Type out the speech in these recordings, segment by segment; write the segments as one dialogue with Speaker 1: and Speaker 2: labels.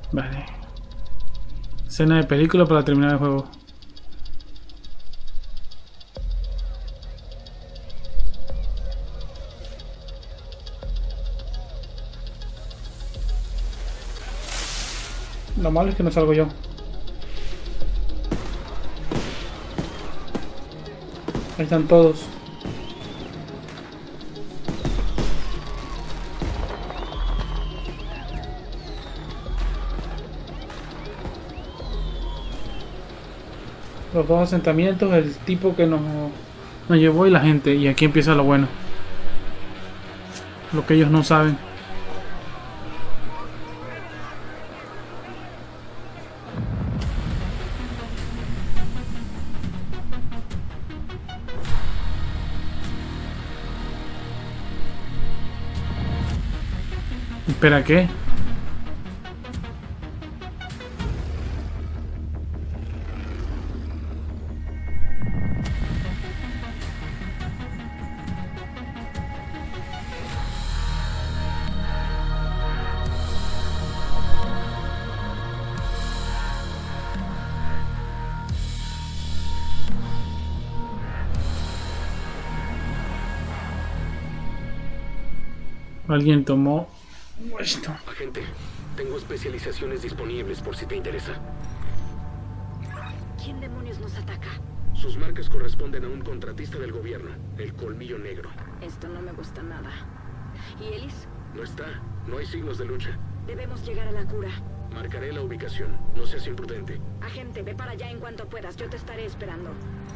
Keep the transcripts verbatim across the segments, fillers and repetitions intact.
Speaker 1: Vale. Escena de película para terminar el juego. Lo malo es que no salgo yo. Ahí están todos. Los dos asentamientos, el tipo que nos, nos llevó y la gente. Y aquí empieza lo bueno. Lo que ellos no saben. ¿Espera qué? Alguien tomó esto.
Speaker 2: Agente, tengo especializaciones disponibles por si te interesa.
Speaker 3: ¿Quién demonios nos ataca?
Speaker 2: Sus marcas corresponden a un contratista del gobierno, el Colmillo Negro.
Speaker 3: Esto no me gusta nada. ¿Y Ellis?
Speaker 2: No está, no hay signos de lucha.
Speaker 3: Debemos llegar a la cura.
Speaker 2: Marcaré la ubicación, no seas imprudente.
Speaker 3: Agente, ve para allá en cuanto puedas, yo te estaré esperando.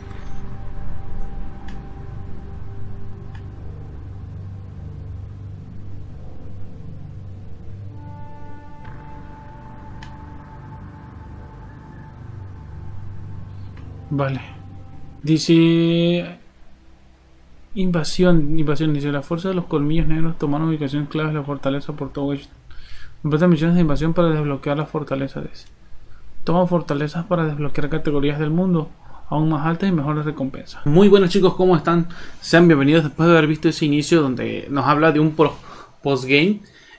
Speaker 1: Vale. Dice... Invasión. Invasión. Dice, las fuerzas de los colmillos negros tomaron ubicaciones claves de la fortaleza por todo esto. Completa misiones de invasión para desbloquear las fortalezas. Dice. Toma fortalezas para desbloquear categorías del mundo aún más altas y mejores recompensas. Muy buenos chicos, ¿cómo están? Sean bienvenidos después de haber visto ese inicio donde nos habla de un postgame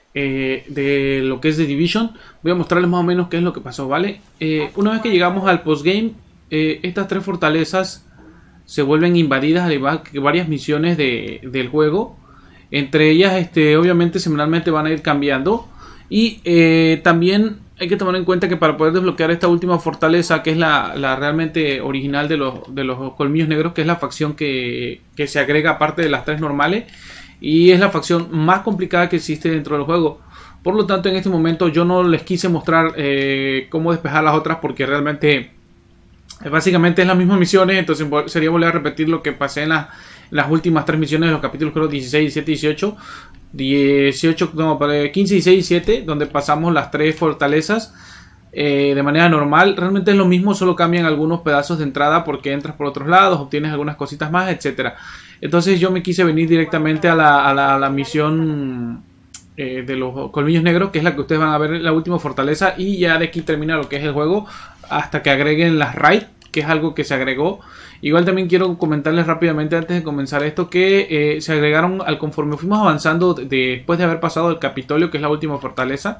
Speaker 1: eh, de lo que es The Division. Voy a mostrarles más o menos qué es lo que pasó, ¿vale? Eh, una vez que llegamos al postgame, eh, estas tres fortalezas se vuelven invadidas al igual que varias misiones de, del juego. Entre ellas, este, obviamente, semanalmente van a ir cambiando. Y eh, también hay que tomar en cuenta que para poder desbloquear esta última fortaleza, que es la, la realmente original de los, de los colmillos negros, que es la facción que, que se agrega aparte de las tres normales, y es la facción más complicada que existe dentro del juego. Por lo tanto, en este momento yo no les quise mostrar eh, cómo despejar las otras, porque realmente básicamente es las mismas misiones. Entonces sería volver a repetir lo que pasé en, la, en las últimas tres misiones de los capítulos, creo, dieciséis, diecisiete, dieciocho. dieciocho, no, quince, dieciséis y diecisiete, donde pasamos las tres fortalezas eh, de manera normal. Realmente es lo mismo, solo cambian algunos pedazos de entrada porque entras por otros lados, obtienes algunas cositas más, etcétera. Entonces yo me quise venir directamente a la, a la, a la misión eh, de los colmillos negros, que es la que ustedes van a ver, la última fortaleza, y ya de aquí termina lo que es el juego hasta que agreguen las raid, que es algo que se agregó. Igual también quiero comentarles rápidamente antes de comenzar esto que eh, se agregaron al conforme fuimos avanzando de, después de haber pasado el Capitolio, que es la última fortaleza.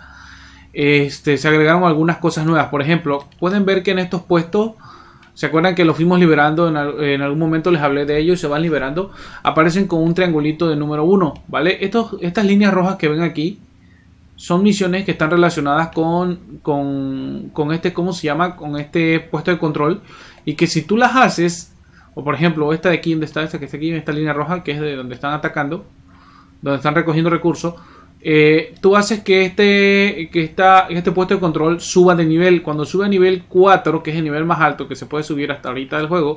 Speaker 1: Este, se agregaron algunas cosas nuevas. Por ejemplo, pueden ver que en estos puestos, ¿se acuerdan que los fuimos liberando? En, en algún momento les hablé de ellos, se van liberando. Aparecen con un triangulito de número uno, ¿vale? Estos, estas líneas rojas que ven aquí son misiones que están relacionadas con, con, con este, ¿cómo se llama? Con este puesto de control. Y que si tú las haces, o por ejemplo esta de aquí, donde está esta que está aquí, esta línea roja, que es de donde están atacando, donde están recogiendo recursos, eh, tú haces que este, que esta, este puesto de control suba de nivel. Cuando sube a nivel cuatro, que es el nivel más alto que se puede subir hasta ahorita del juego,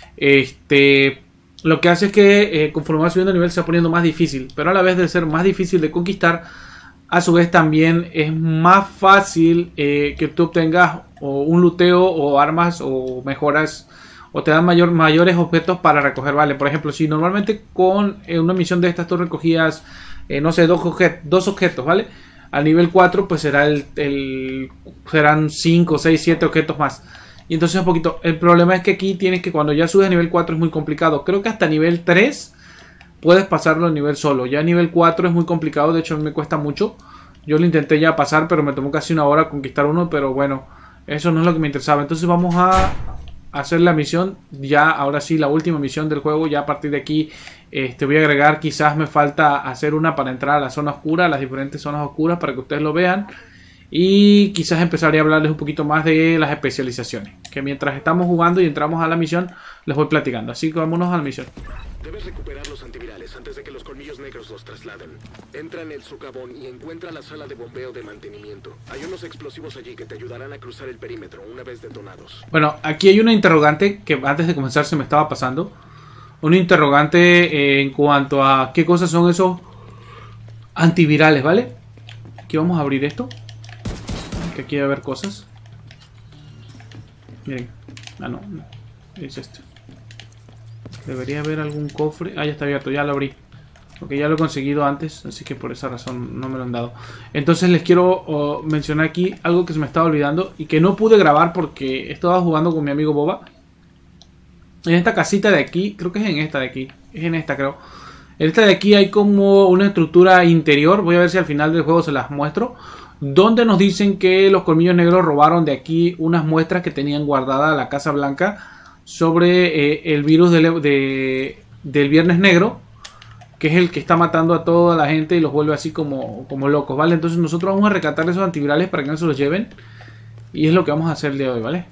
Speaker 1: este, lo que hace es que eh, conforme va subiendo de nivel se va poniendo más difícil. Pero a la vez de ser más difícil de conquistar, a su vez también es más fácil eh, que tú obtengas o un luteo o armas o mejoras, o te dan mayor, mayores objetos para recoger, ¿vale? Por ejemplo, si normalmente con eh, una misión de estas tú recogías, eh, no sé, dos, objet dos objetos, ¿vale? Al nivel cuatro pues será el, el serán cinco, seis, siete objetos más. Y entonces un poquito, el problema es que aquí tienes que cuando ya subes a nivel cuatro es muy complicado. Creo que hasta nivel tres puedes pasarlo a nivel solo. Ya a nivel cuatro es muy complicado, de hecho a mí me cuesta mucho. Yo lo intenté ya pasar, pero me tomó casi una hora conquistar uno, pero bueno, eso no es lo que me interesaba. Entonces vamos a hacer la misión, ya ahora sí, la última misión del juego. Ya a partir de aquí este, voy a agregar, quizás me falta hacer una para entrar a la zona oscura, a las diferentes zonas oscuras, para que ustedes lo vean. Y quizás empezaré a hablarles un poquito más de las especializaciones, que mientras estamos jugando y entramos a la misión, les voy platicando. Así que vámonos a la misión.
Speaker 2: Debes recuperar los antivirales antes de que los colmillos negros los trasladen. Entra en el socavón y encuentra la sala de bombeo de mantenimiento. Hay unos explosivos allí que te ayudarán a cruzar el perímetro una vez detonados.
Speaker 1: Bueno, aquí hay una interrogante que antes de comenzar se me estaba pasando. Una interrogante en cuanto a qué cosas son esos antivirales, ¿vale? Aquí vamos a abrir esto. Que aquí debe haber cosas. Miren. Ah, no, no. Es este. Debería haber algún cofre. Ah, ya está abierto, ya lo abrí. Porque ya lo he conseguido antes, así que por esa razón no me lo han dado. Entonces les quiero oh, mencionar aquí algo que se me estaba olvidando y que no pude grabar porque estaba jugando con mi amigo Boba. En esta casita de aquí, creo que es en esta de aquí. Es en esta, creo. En esta de aquí hay como una estructura interior. Voy a ver si al final del juego se las muestro. Donde nos dicen que los colmillos negros robaron de aquí unas muestras que tenían guardada la Casa Blanca sobre eh, el virus de, de, del Viernes Negro, que es el que está matando a toda la gente y los vuelve así como, como locos, ¿vale? Entonces nosotros vamos a rescatar esos antivirales para que no se los lleven. Y es lo que vamos a hacer el día de hoy, ¿vale?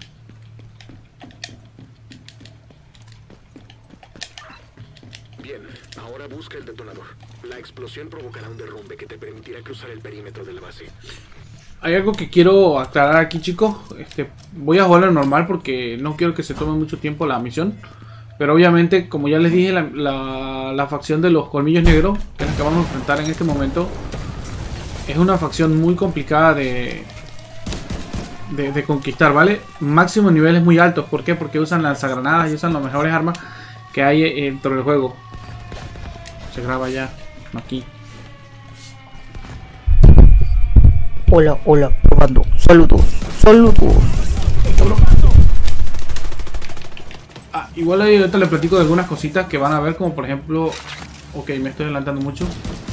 Speaker 2: Bien, ahora busca el detonador. La explosión provocará un derrumbe que te permitirá cruzar el perímetro de la base.
Speaker 1: Hay algo que quiero aclarar aquí, chicos. Este, voy a jugarlo normal porque no quiero que se tome mucho tiempo la misión. Pero obviamente, como ya les dije, la, la, la facción de los colmillos negros, que es la que vamos a enfrentar en este momento, es una facción muy complicada de, de, de conquistar, ¿vale? Máximo niveles muy altos. ¿Por qué? Porque usan lanzagranadas y usan las mejores armas que hay dentro del juego. Se graba ya aquí.
Speaker 4: Hola, hola, probando. Saludos, saludos.
Speaker 1: Ah, igual ahí ahorita les platico de algunas cositas que van a ver, como por ejemplo... Ok, me estoy adelantando mucho.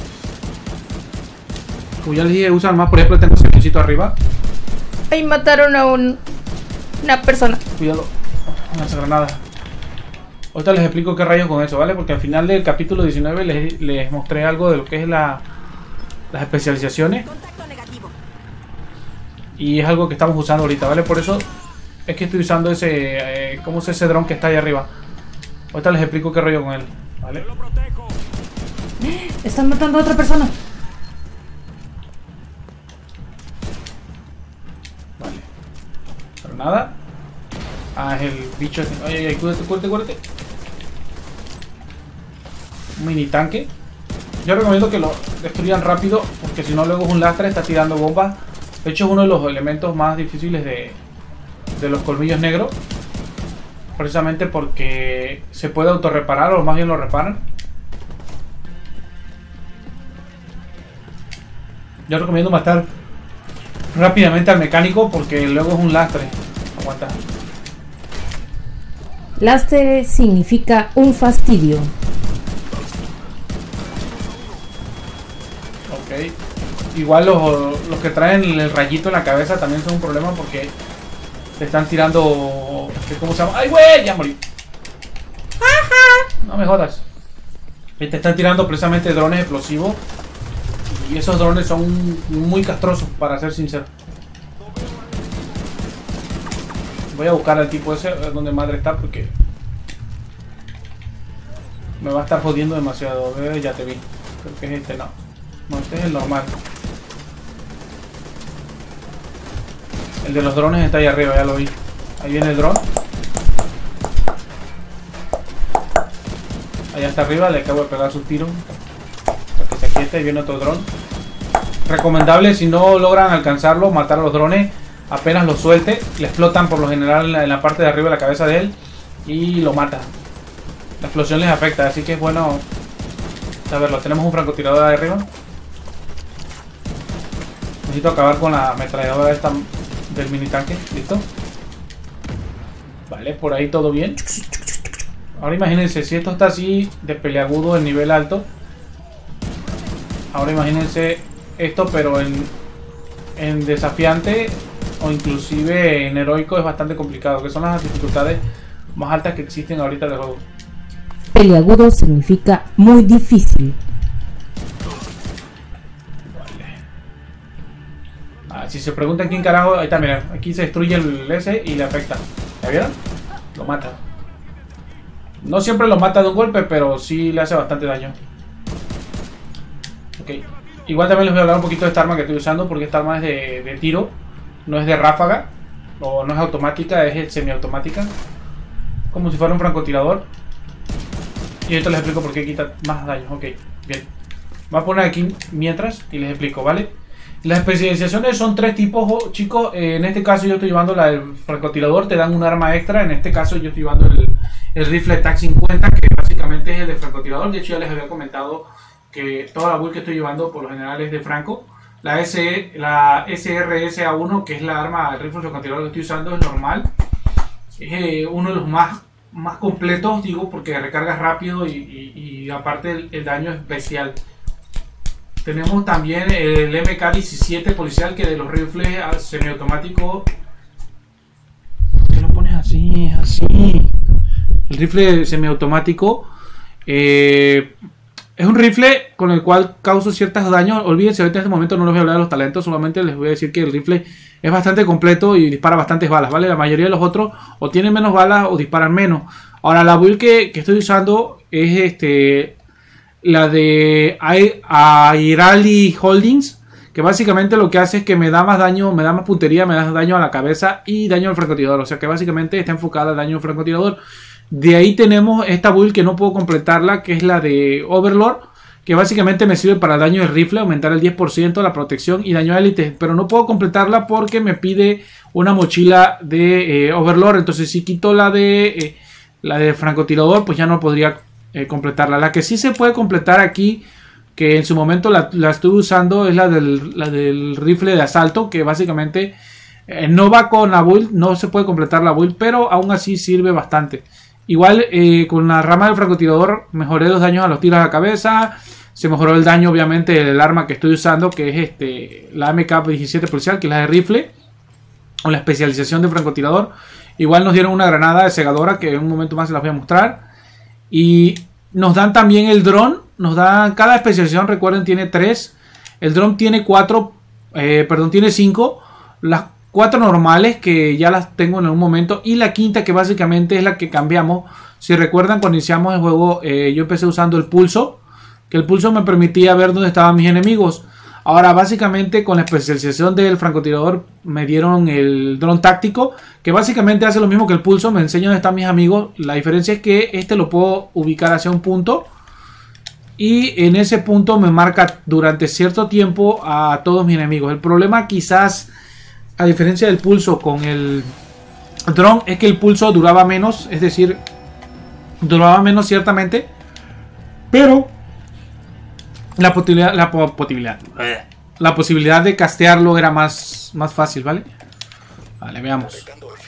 Speaker 1: Como ya les dije, usan más, por ejemplo, este servicito arriba.
Speaker 4: Ahí mataron a un, una persona.
Speaker 1: Cuidado, lanzagranada. Ahorita les explico qué rayos con eso, ¿vale? Porque al final del capítulo diecinueve les, les mostré algo de lo que es la, las especializaciones. Y es algo que estamos usando ahorita, ¿vale? Por eso es que estoy usando ese... Eh, ¿Cómo es ese dron que está ahí arriba? Ahorita les explico qué rollo con él, ¿vale?
Speaker 4: Están matando a otra persona.
Speaker 1: Vale. Pero nada. Ah, es el bicho. Ay, ay, ay, cuídate, cuídate, cuídate. Un mini tanque. Yo recomiendo que lo destruyan rápido, porque si no luego es un lastre, está tirando bombas. De hecho es uno de los elementos más difíciles de, de los colmillos negros. Precisamente porque se puede autorreparar, o más bien lo reparan. Yo recomiendo matar rápidamente al mecánico porque luego es un lastre. Aguanta.
Speaker 4: Lastre significa un fastidio.
Speaker 1: Ok. Igual los, los que traen el rayito en la cabeza también son un problema porque te están tirando... ¿Cómo se llama? ¡Ay, güey! Ya morí. No me jodas. Y te están tirando precisamente drones explosivos. Y esos drones son muy castrosos, para ser sincero. Voy a buscar al tipo ese, a ver dónde madre está, porque me va a estar jodiendo demasiado. Eh, ya te vi. Creo que es este, no. No, este es el normal. El de los drones está ahí arriba, ya lo vi. Ahí viene el dron. Allá está arriba, le acabo de pegar su tiro. Para que se aquiete, y viene otro dron. Recomendable, si no logran alcanzarlo, matar a los drones. Apenas los suelte, le explotan por lo general en la, en la parte de arriba de la cabeza de él. Y lo mata. La explosión les afecta, así que es bueno saberlo. Tenemos un francotirador ahí arriba. Necesito acabar con la ametralladora esta del mini tanque. ¿Listo? Vale, por ahí todo bien. Ahora imagínense, si esto está así de peleagudo en nivel alto. Ahora imagínense esto, pero en, en desafiante o inclusive en heroico es bastante complicado, que son las dificultades más altas que existen ahorita del juego.
Speaker 5: Peliagudo significa muy difícil.
Speaker 1: Ah, si se preguntan quién carajo, ahí está, miren, aquí se destruye el S y le afecta. ¿Ya vieron? Lo mata. No siempre lo mata de un golpe, pero sí le hace bastante daño. Ok. Igual también les voy a hablar un poquito de esta arma que estoy usando, porque esta arma es de, de tiro, no es de ráfaga, o no es automática, es semiautomática. Como si fuera un francotirador. Y ahorita les explico por qué quita más daño. Ok, bien. Voy a poner aquí mientras y les explico, ¿vale? Las especializaciones son tres tipos, chicos. Eh, en este caso yo estoy llevando la del francotirador, te dan un arma extra. En este caso yo estoy llevando el, el rifle TAC cincuenta, que básicamente es el de francotirador. De hecho ya les había comentado que toda la build que estoy llevando por lo general es de franco. La, S, la S R S A uno, que es la arma, el rifle francotirador que estoy usando, es normal. Es eh, uno de los más, más completos, digo, porque recargas rápido y, y, y aparte el, el daño es bestial. Tenemos también el M K diecisiete policial, que de los rifles semiautomáticos. ¿Por qué lo pones así? Así. El rifle semiautomático eh, es un rifle con el cual causo ciertos daños. Olvídense, ahorita en este momento no les voy a hablar de los talentos, solamente les voy a decir que el rifle es bastante completo y dispara bastantes balas, ¿vale? La mayoría de los otros o tienen menos balas o disparan menos. Ahora, la build que, que estoy usando es este... la de Airali Holdings, que básicamente lo que hace es que me da más daño, me da más puntería, me da daño a la cabeza y daño al francotirador. O sea que básicamente está enfocada al daño al francotirador. De ahí tenemos esta build que no puedo completarla, que es la de Overlord, que básicamente me sirve para el daño de rifle, aumentar el diez por ciento, la protección y daño a élite. Pero no puedo completarla porque me pide una mochila de eh, Overlord. Entonces si quito la de, eh, la de francotirador, pues ya no podría Eh, completarla. La que sí se puede completar aquí, que en su momento la, la estuve usando, es la del, la del rifle de asalto, que básicamente eh, no va con la build, no se puede completar la build, pero aún así sirve bastante. Igual eh, con la rama del francotirador mejoré los daños a los tiros a la cabeza, se mejoró el daño obviamente del arma que estoy usando, que es este la M K diecisiete policial, que es la de rifle, o la especialización de francotirador. Igual nos dieron una granada de cegadora, que en un momento más se las voy a mostrar. Y nos dan también el dron. Nos dan cada especialización, recuerden, tiene tres. El dron tiene cuatro. Eh, perdón, tiene cinco. Las cuatro normales, que ya las tengo en algún momento. Y la quinta, que básicamente es la que cambiamos. Si recuerdan, cuando iniciamos el juego, eh, yo empecé usando el pulso. Que el pulso me permitía ver dónde estaban mis enemigos. Ahora, básicamente, con la especialización del francotirador, me dieron el dron táctico, que básicamente hace lo mismo que el pulso, me enseña dónde están mis amigos. La diferencia es que este lo puedo ubicar hacia un punto, y en ese punto me marca durante cierto tiempo a todos mis enemigos. El problema, quizás, a diferencia del pulso con el dron, es que el pulso duraba menos, es decir, duraba menos ciertamente, pero La posibilidad, la posibilidad, la posibilidad de castearlo era más, más fácil, ¿vale? Vale, veamos.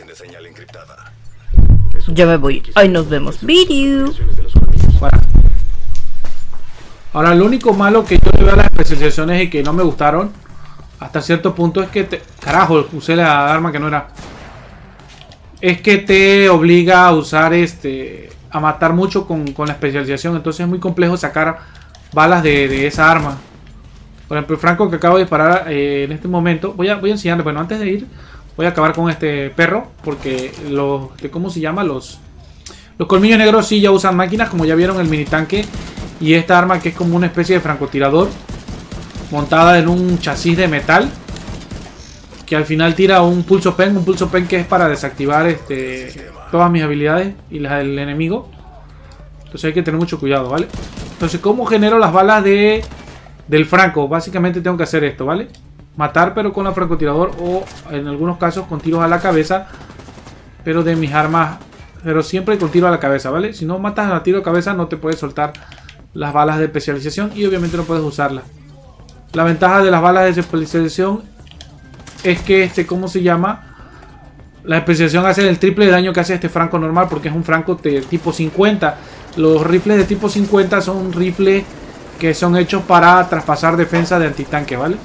Speaker 4: Yo me voy. Ahí nos vemos. Video.
Speaker 1: Para. Ahora, lo único malo que yo le veo a las especializaciones y que no me gustaron hasta cierto punto es que te... Carajo, usé la arma que no era. Es que te obliga a usar este... a matar mucho con, con la especialización. Entonces es muy complejo sacar balas de, de esa arma. Por ejemplo, el franco que acabo de disparar eh, en este momento. Voy a, voy a enseñarle. Bueno, antes de ir, voy a acabar con este perro. Porque los... ¿Cómo se llama? Los... Los colmillos negros sí ya usan máquinas. Como ya vieron, el mini tanque. Y esta arma que es como una especie de francotirador, montada en un chasis de metal, que al final tira un pulso pen. Un pulso pen que es para desactivar este, todas mis habilidades y las del enemigo. Entonces hay que tener mucho cuidado, ¿vale? Entonces, ¿cómo genero las balas de del franco? Básicamente tengo que hacer esto, ¿vale? Matar pero con el francotirador, o en algunos casos con tiros a la cabeza, pero de mis armas, pero siempre con tiro a la cabeza, ¿vale? Si no matas a tiro a cabeza no te puedes soltar las balas de especialización y obviamente no puedes usarlas. La ventaja de las balas de especialización es que este, ¿cómo se llama? La especialización hace el triple de daño que hace este franco normal, porque es un franco de tipo cincuenta. Los rifles de tipo cincuenta son rifles que son hechos para traspasar defensa de antitanque, ¿vale?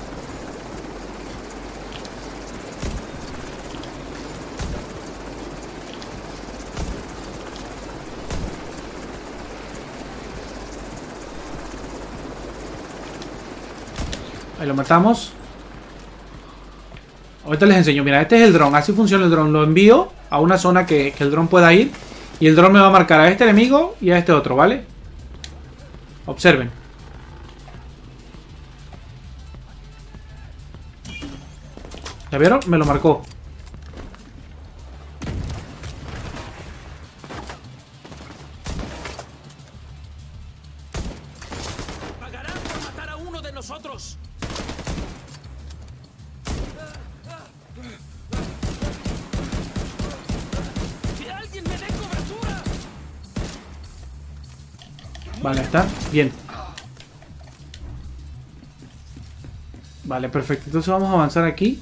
Speaker 1: Ahí lo matamos. Ahorita les enseño. Mira, este es el dron. Así funciona el dron. Lo envío a una zona que, que el dron pueda ir. Y el dron me va a marcar a este enemigo y a este otro, ¿vale? Observen. ¿Ya vieron? Me lo marcó.
Speaker 6: Pagarán por matar a uno de nosotros. ¡Que alguien me dé cobertura!
Speaker 1: Vale, está. Bien. Vale, perfecto. Entonces vamos a avanzar aquí.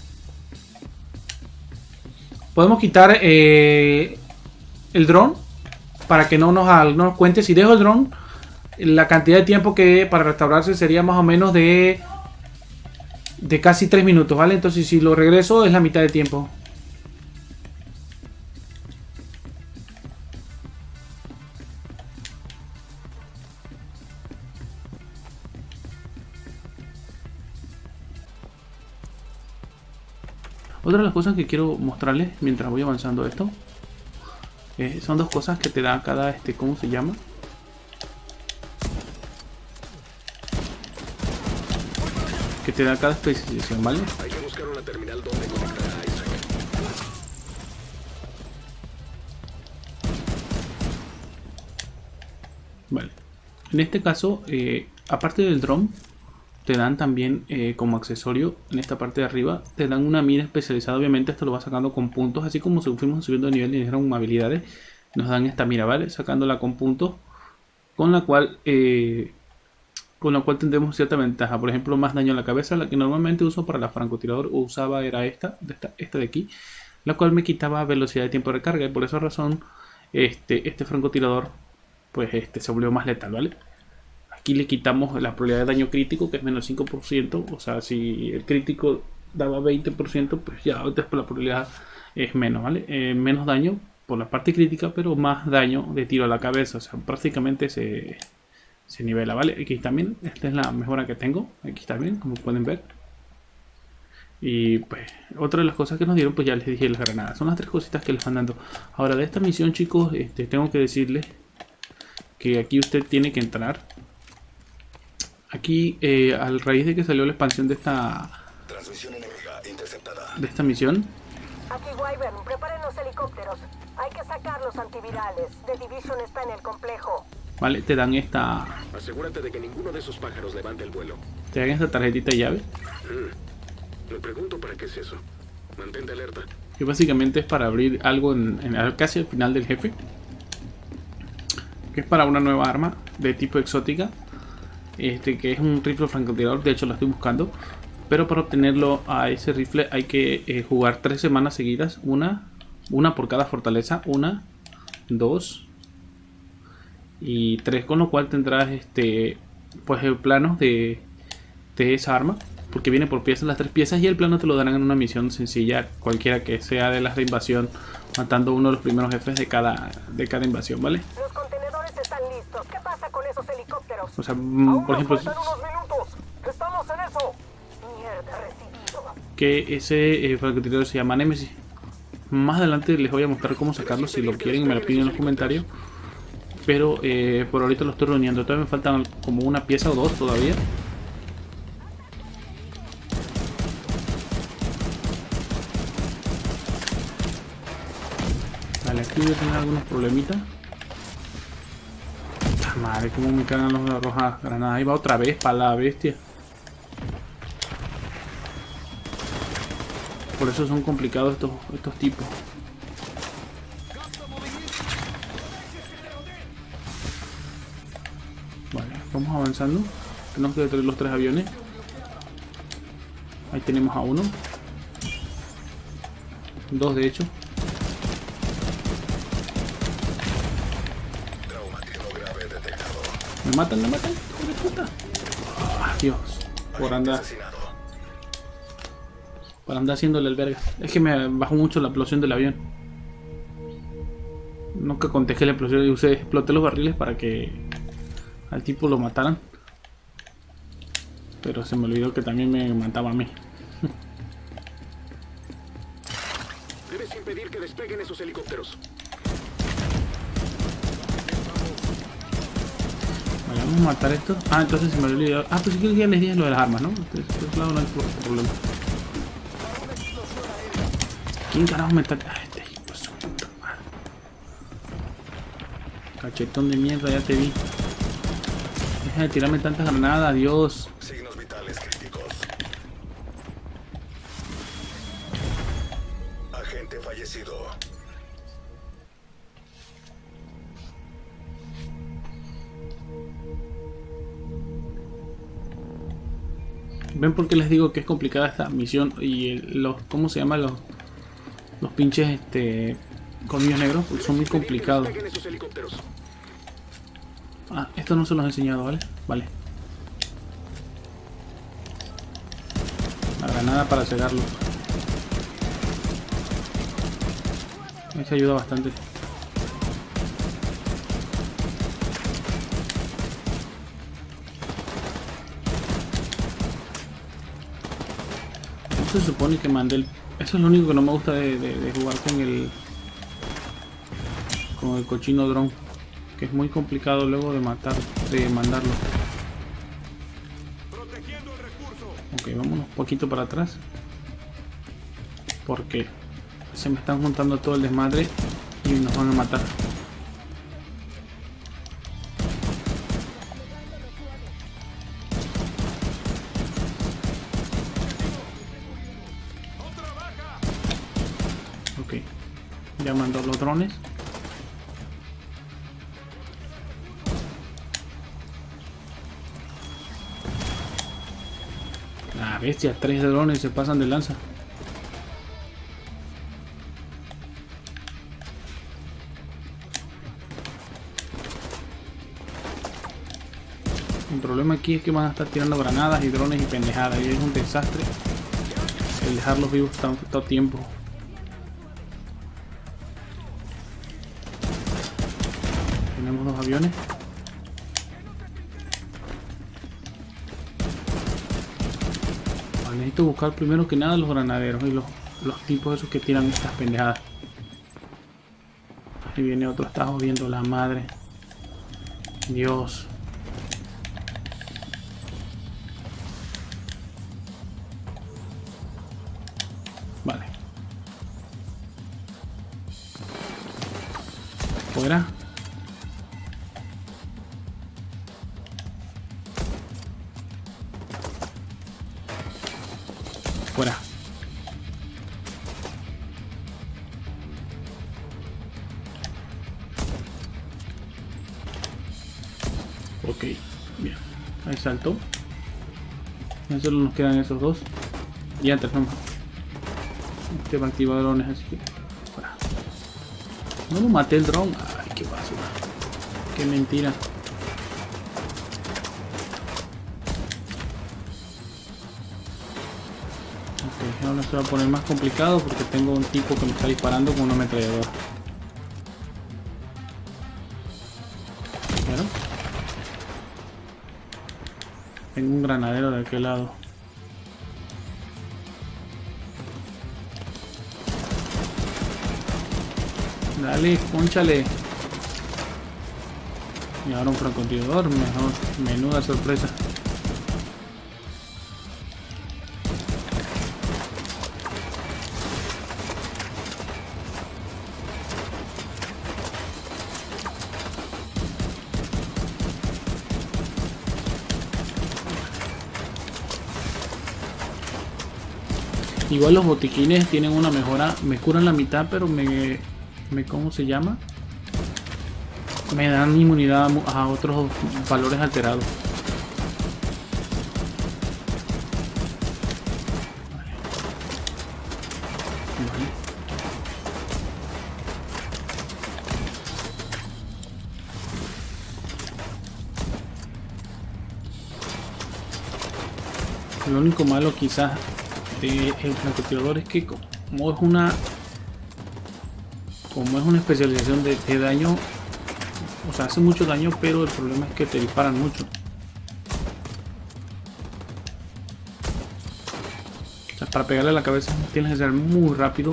Speaker 1: Podemos quitar eh, el dron para que no nos, no nos cuente. Si dejo el dron, la cantidad de tiempo que para restaurarse sería más o menos de de casi tres minutos, ¿vale? Entonces si lo regreso es la mitad de tiempo. Otra de las cosas que quiero mostrarles mientras voy avanzando esto eh, son dos cosas que te da cada este, ¿cómo se llama? Que te da cada especialización, ¿vale?
Speaker 2: Hay que buscar una terminal donde conectar a Isaac.
Speaker 1: Vale. En este caso, eh, aparte del dron, te dan también eh, como accesorio en esta parte de arriba, te dan una mira especializada. Obviamente esto lo vas sacando con puntos, así como si fuimos subiendo de nivel y dijeron habilidades, nos dan esta mira, ¿vale? Sacándola con puntos, con la cual eh, con la cual tendremos cierta ventaja. Por ejemplo, más daño en la cabeza. La que normalmente uso para la francotirador o usaba era esta, esta, esta de aquí, la cual me quitaba velocidad de tiempo de recarga, y por esa razón este, este francotirador pues este se volvió más letal, ¿vale? Aquí le quitamos la probabilidad de daño crítico, que es menos cinco por ciento. O sea, si el crítico daba veinte por ciento, pues ya después la probabilidad es menos, ¿vale? Eh, menos daño por la parte crítica, pero más daño de tiro a la cabeza. O sea, prácticamente se, se nivela, ¿vale? Aquí también, esta es la mejora que tengo. Aquí también, como pueden ver. Y pues, otra de las cosas que nos dieron, pues ya les dije, las granadas. Son las tres cositas que les van dando. Ahora, de esta misión, chicos, este, tengo que decirles que aquí usted tiene que entrar. Aquí, eh, al raíz de que salió la expansión de esta
Speaker 2: Transmisión enemiga interceptada.
Speaker 1: de esta misión,
Speaker 7: Aquí Wyvern, preparen los helicópteros. Hay que sacar los antivirales. The Division está en el complejo.
Speaker 1: ¿vale? Te dan esta
Speaker 2: Asegúrate de que ninguno de esos pájaros levante el vuelo.
Speaker 1: te dan esta tarjetita de llave,
Speaker 2: Mm. Me pregunto para qué es eso. Mantente alerta.
Speaker 1: que básicamente es para abrir algo en, en casi al final del jefe, que es para una nueva arma de tipo exótica, este que es un rifle francotirador. De hecho lo estoy buscando, pero para obtenerlo a ese rifle hay que eh, jugar tres semanas seguidas, una una por cada fortaleza, una, dos y tres, con lo cual tendrás este pues el plano de, de esa arma, porque viene por piezas las tres piezas, y el plano te lo darán en una misión sencilla, cualquiera que sea de las de invasión, matando uno de los primeros jefes de cada de cada invasión, ¿vale?
Speaker 7: Los contenedores están listos. ¿Qué pasa con esos helicópteros?
Speaker 1: O sea, mm, por ejemplo,
Speaker 7: Faltan unos minutos. Estamos en eso. Mierda, recibido.
Speaker 1: que ese eh, francotirador se llama Nemesis. Más adelante les voy a mostrar cómo sacarlo, si lo quieren me lo piden en los comentarios, pero eh, por ahorita lo estoy reuniendo. Todavía me faltan como una pieza o dos todavía. Vale, aquí voy a tener algunos problemitas. Ah, madre, cómo me cagan los rojas granadas. Ahí va otra vez para la bestia. Por eso son complicados estos, estos tipos. Vale, vamos avanzando. Tenemos que detener los tres aviones. Ahí tenemos a uno. Dos de hecho. Me matan, me matan. hijo de puta. Ah, Dios. Por andar. Por andar haciéndole el verga. Es que me bajó mucho la explosión del avión. Nunca contejé la explosión y usé, exploté los barriles para que al tipo lo mataran. Pero se me olvidó que también me mataba a mí.
Speaker 2: Debes impedir que despeguen esos helicópteros.
Speaker 1: Vale, vamos a matar esto. Ah, entonces se me olvidó. Ah, pues sí que ya les dije lo de las armas, ¿no? Entonces, por ese lado no hay problema. ¿Quién carajo me está...? Ah, este hijo de su puta madre. Cachetón de mierda, ya te vi. Deja de tirarme tantas granadas, Dios.
Speaker 2: Signos vitales críticos. Agente fallecido.
Speaker 1: ¿Ven por qué les digo que es complicada esta misión? Y el- los... ¿Cómo se llama? Los... Los pinches, este... colmillos negros. Porque son muy complicados.
Speaker 2: Despeguen esos helicópteros.
Speaker 1: Ah, esto no se los he enseñado, ¿vale? Vale. La granada para cegarlo. Eso ayuda bastante. No se supone que mandé el... Eso es lo único que no me gusta de, de, de jugar con el... Con el cochino dron. Que es muy complicado luego de matar, de mandarlo. Ok, vámonos un poquito para atrás. Porque se me están juntando todo el desmadre y nos van a matar. Ok, ya mandó los drones. La bestia, tres drones se pasan de lanza. El problema aquí es que van a estar tirando granadas y drones y pendejadas y es un desastre el dejarlos vivos tanto tiempo. Tenemos dos aviones. Vale, necesito buscar primero que nada los granaderos y los, los tipos esos que tiran estas pendejadas. Ahí viene otro, está jodiendo la madre. Dios. Vale. Fuera. Fuera. Ok, bien. Ahí saltó. Ya solo nos quedan esos dos. Y antes vamos. Este va a activar drones, así que fuera. No lo maté el dron. Ay, qué basura. Qué mentira. Ok, ahora se va a poner más complicado porque tengo un tipo que me está disparando con una ametralladora. ¿Vieron? Tengo un granadero de aquel lado. Dale, pónchale. Y ahora un francotirador, mejor, menuda sorpresa. Igual los botiquines tienen una mejora, me curan la mitad, pero me, me ¿cómo se llama? Me dan inmunidad a otros valores alterados. Vale. Vale. Lo único malo quizás del francotirador es que como es una como es una especialización de, de daño, o sea, hace mucho daño, pero el problema es que te disparan mucho. O sea, para pegarle a la cabeza tienes que ser muy rápido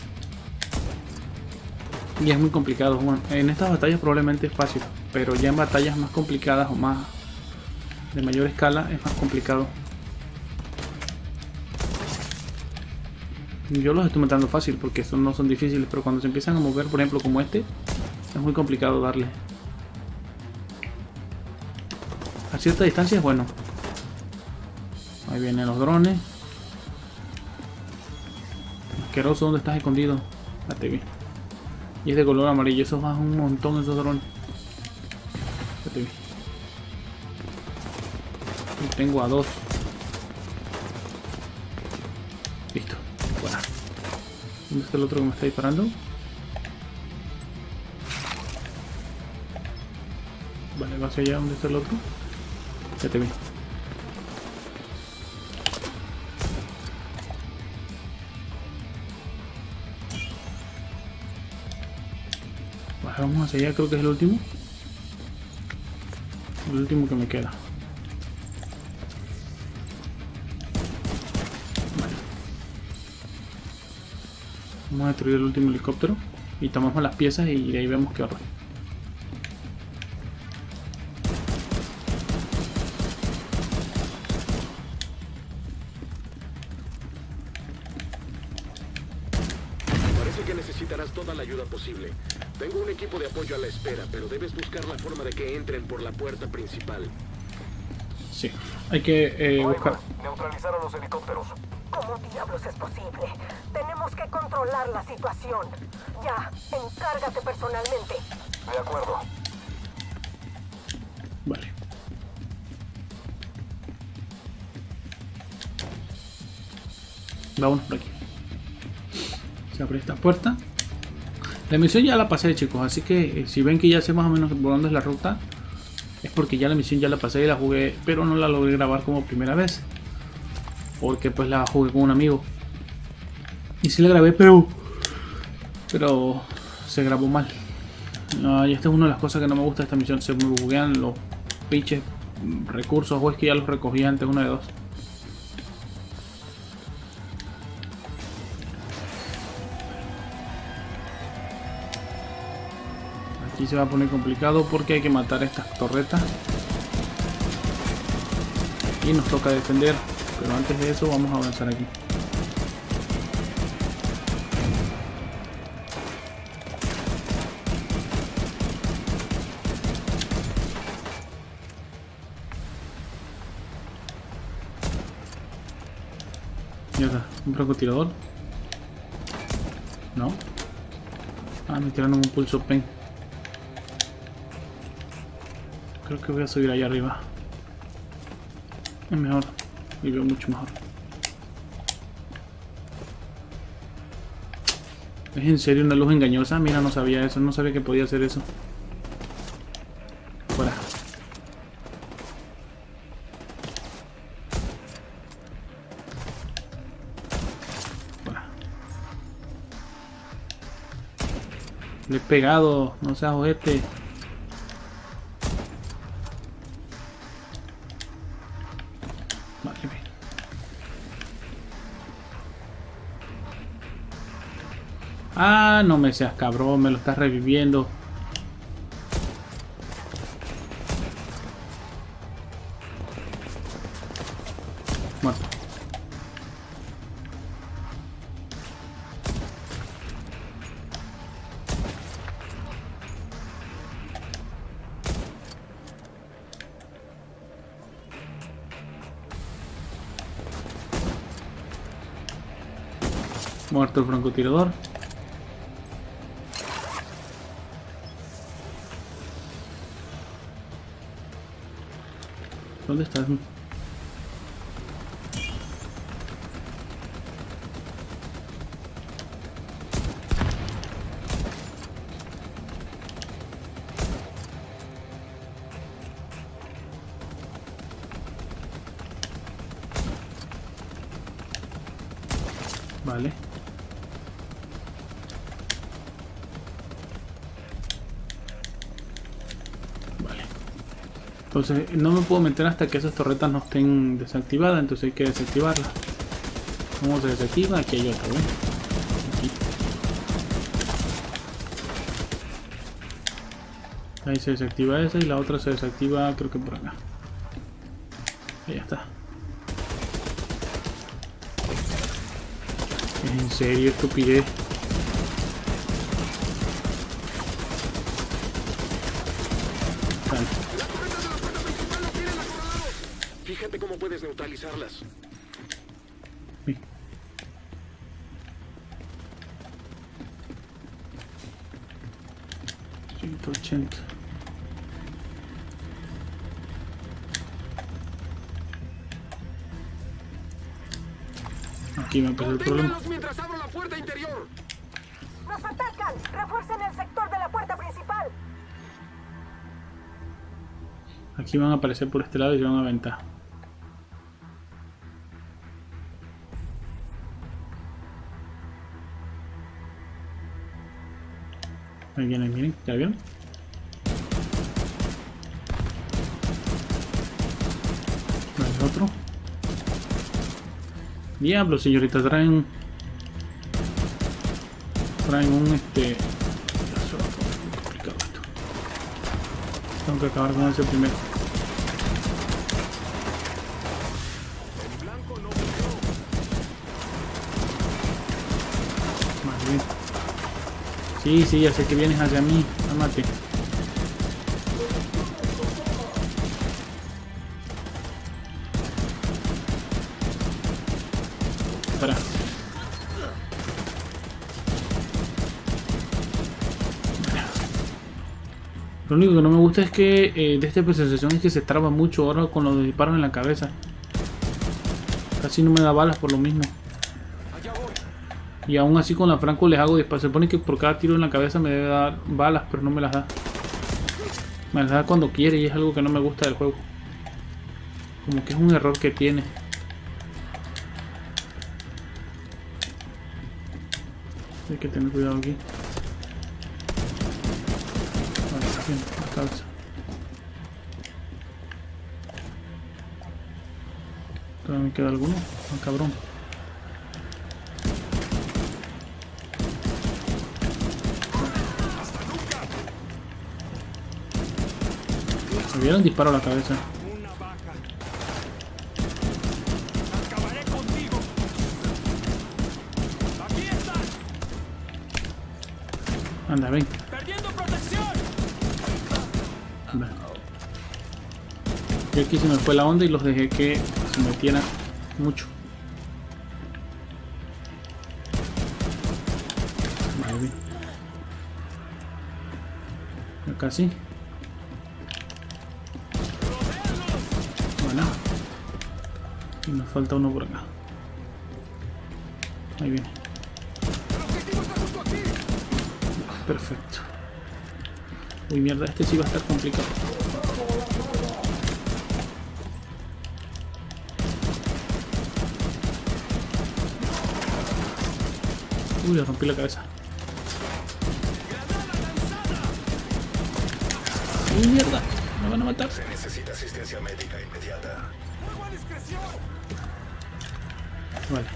Speaker 1: y es muy complicado. Bueno, en estas batallas probablemente es fácil, pero ya en batallas más complicadas o más de mayor escala es más complicado. Yo los estoy matando fácil porque estos no son difíciles, pero cuando se empiezan a mover, por ejemplo como este, es muy complicado darle. A cierta distancia es bueno. Ahí vienen los drones. Asqueroso, ¿dónde estás escondido? Ya te vi. Y es de color amarillo, esos van un montón esos drones. Ya te vi. Y tengo a dos. Listo. Bueno. ¿Dónde está el otro que me está disparando? Vale, va hacia allá. ¿Dónde está el otro? Ya te vi. Vale, vamos hacia allá, creo que es el último. El último que me queda. Vale. Vamos a destruir el último helicóptero y tomamos las piezas y de ahí vemos qué horror.
Speaker 2: Necesitarás toda la ayuda posible. Tengo un equipo de apoyo a la espera, pero debes buscar la forma de que entren por la puerta principal.
Speaker 1: Sí, hay que eh, buscar.
Speaker 7: Neutralizaron los helicópteros. ¿Cómo diablos es posible? Tenemos que controlar la situación. Ya, encárgate personalmente. De acuerdo.
Speaker 1: Vale. Vámonos por aquí. Se abre esta puerta. La misión ya la pasé, chicos, así que eh, si ven que ya sé más o menos por dónde es la ruta, es porque ya la misión ya la pasé y la jugué, pero no la logré grabar como primera vez, porque pues la jugué con un amigo y sí la grabé, pero pero se grabó mal. Uh, y esta es una de las cosas que no me gusta de esta misión, se me buguean los pinches recursos, o es que ya los recogí antes, una de dos. Aquí se va a poner complicado porque hay que matar estas torretas y nos toca defender, pero antes de eso vamos a avanzar aquí. Ya está, un francotirador. No. Ah, me tiraron un pulso pen. Creo que voy a subir allá arriba. Es mejor. Y veo mucho mejor. ¿Es en serio una luz engañosa? Mira, no sabía eso. No sabía que podía hacer eso. Fuera. Fuera. Le he pegado. No seas ojete. Ah, no me seas cabrón, me lo estás reviviendo. Muerto. Muerto el francotirador. ¿Dónde estás? Vale. Vale. Entonces no me puedo meter hasta que esas torretas no estén desactivadas, entonces hay que desactivarlas. ¿Cómo se desactiva? Aquí hay otra, ¿ven? Aquí. Ahí se desactiva esa y la otra se desactiva, creo que por acá. Ahí ya está. En serio, estupidez. Vale.
Speaker 2: Fíjate cómo puedes neutralizarlas.
Speaker 1: Sí. ciento ochenta. Aquí me empezó el problema.
Speaker 2: Conténganlos mientras abro la puerta interior.
Speaker 7: ¡Nos atacan! ¡Refuercen el sector de la puerta principal!
Speaker 1: Aquí van a aparecer por este lado y se van a aventar. Ahí vienen, miren, ¿ya vieron? Vale, otro. Diablo, señorita, traen... Traen un este... Ya se va a poner muy complicado esto. Tengo que acabar con ese primero. Más bien. Sí, sí, ya sé que vienes hacia mí. Ámate. Espera. Lo único que no me gusta es que eh, de esta sensación es que se traba mucho ahora con los disparos en la cabeza. Casi no me da balas por lo mismo. Y aún así con la Franco les hago disparos. Se supone que por cada tiro en la cabeza me debe dar balas, pero no me las da. Me las da cuando quiere y es algo que no me gusta del juego. Como que es un error que tiene. Hay que tener cuidado aquí. Vale, bien, la cabeza. ¿Todavía me queda alguno? Ah, cabrón. Me vieron disparo a la cabeza.
Speaker 6: Una baja. Acabaré contigo. Aquí están.
Speaker 1: Anda, ven.
Speaker 6: Perdiendo protección.
Speaker 1: Anda. Y aquí se me fue la onda y los dejé que se metieran mucho. Vale, bien. Acá sí. Bueno. Y nos falta uno por acá. Ahí viene. Perfecto. Uy, mierda, este sí va a estar complicado. Uy, le rompí la cabeza. Uy, mierda, me van a matar.
Speaker 2: Se necesita asistencia médica inmediata.
Speaker 1: Vale.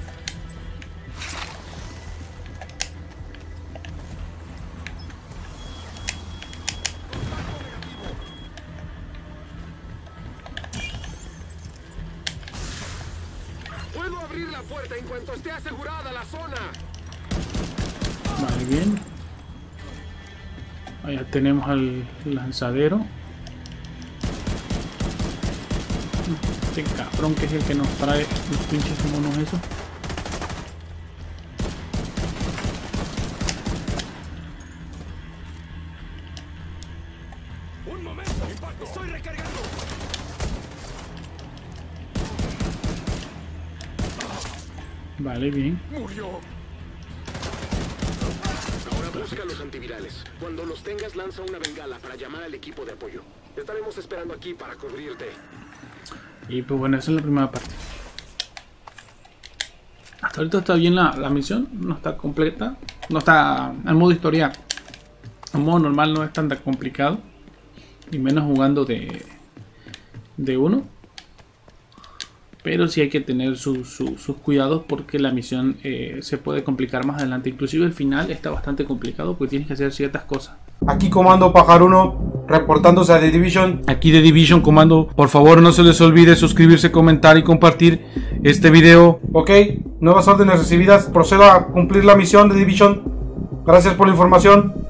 Speaker 2: Puedo abrir la puerta en cuanto esté asegurada la zona.
Speaker 1: Vale, bien. Allá tenemos al lanzadero. Este cabrón que es el que nos trae los pinches monos esos.
Speaker 6: Un momento. Impacto. Estoy recargando.
Speaker 1: Vale, bien.
Speaker 6: Murió.
Speaker 2: Ahora busca los antivirales. Cuando los tengas, lanza una bengala para llamar al equipo de apoyo. Estaremos esperando aquí para cubrirte.
Speaker 1: Y pues bueno, esa es la primera parte. Hasta ahorita está bien la, la misión, no está completa, no está en modo historia, en modo normal no es tan complicado, y menos jugando de, de uno. Pero sí hay que tener su, su, sus cuidados porque la misión eh, se puede complicar más adelante. Inclusive el final está bastante complicado porque tienes que hacer ciertas cosas.
Speaker 8: Aquí Comando Pajaruno, reportándose a The Division.
Speaker 1: Aquí The Division, Comando. Por favor no se les olvide suscribirse, comentar y compartir este video.
Speaker 8: Ok, nuevas órdenes recibidas. Procedo a cumplir la misión de Division. Gracias por la información.